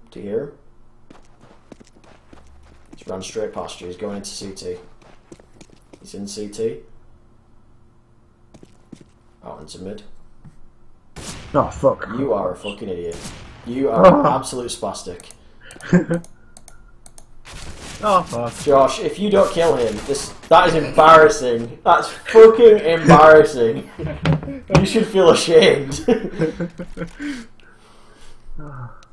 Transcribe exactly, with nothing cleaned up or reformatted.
Do you hear him? He's run straight past you. He's going into C T. He's in C T. Out into mid. Oh, fuck. You are a fucking idiot. You are Oh. an absolute spastic. Oh, fuck. Josh, if you don't kill him, this that is embarrassing. That's fucking embarrassing. You should feel ashamed. Oh.